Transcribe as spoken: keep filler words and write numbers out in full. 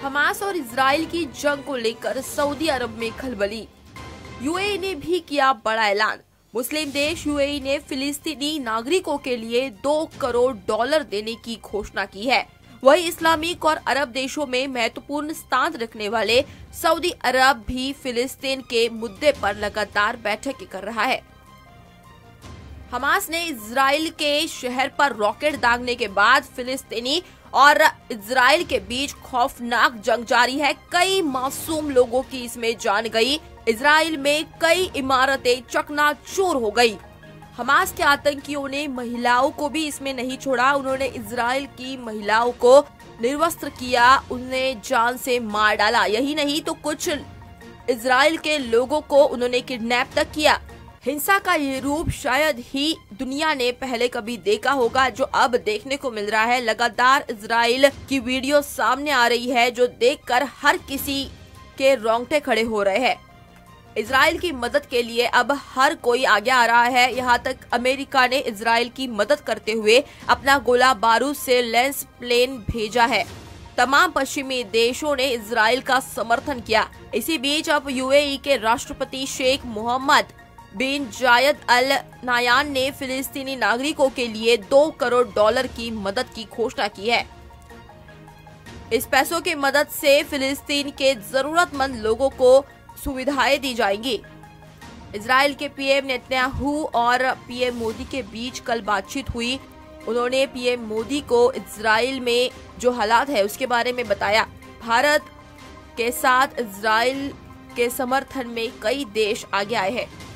Hamas और Israel की जंग को लेकर सऊदी अरब में खलबली। यूएई ने भी किया बड़ा ऐलान। मुस्लिम देश यूएई ने फिलिस्तीनी नागरिकों के लिए दो करोड़ डॉलर देने की घोषणा की है। वही इस्लामिक और अरब देशों में महत्वपूर्ण स्थान रखने वाले सऊदी अरब भी फिलिस्तीन के मुद्दे पर लगातार बैठकें कर रहा है। हमास ने इजराइल के शहर पर रॉकेट दागने के बाद फिलिस्तीनी और इजराइल के बीच खौफनाक जंग जारी है। कई मासूम लोगों की इसमें जान गई। इजराइल में कई इमारतें चकनाचूर हो गई। हमास के आतंकियों ने महिलाओं को भी इसमें नहीं छोड़ा। उन्होंने इजराइल की महिलाओं को निर्वस्त्र किया, उन्हें जान से मार डाला। यही नहीं तो कुछ इजराइल के लोगों को उन्होंने किडनैप तक किया। हिंसा का ये रूप शायद ही दुनिया ने पहले कभी देखा होगा, जो अब देखने को मिल रहा है। लगातार इजराइल की वीडियो सामने आ रही है, जो देखकर हर किसी के रोंगटे खड़े हो रहे हैं। इजराइल की मदद के लिए अब हर कोई आगे आ रहा है। यहाँ तक अमेरिका ने इजराइल की मदद करते हुए अपना गोला बारूद से लैंस प्लेन भेजा है। तमाम पश्चिमी देशों ने इजराइल का समर्थन किया। इसी बीच अब यूएई के राष्ट्रपति शेख मोहम्मद बिन जायद अल नायान ने फिलिस्तीनी नागरिकों के लिए दो करोड़ डॉलर की मदद की घोषणा की है। इस पैसों की मदद से फिलिस्तीन के जरूरतमंद लोगों को सुविधाएं दी जाएंगी। इजराइल के पीएम नेतन्याहू और पीएम मोदी के बीच कल बातचीत हुई। उन्होंने पीएम मोदी को इजराइल में जो हालात है उसके बारे में बताया। भारत के साथ इजराइल के समर्थन में कई देश आगे आए हैं।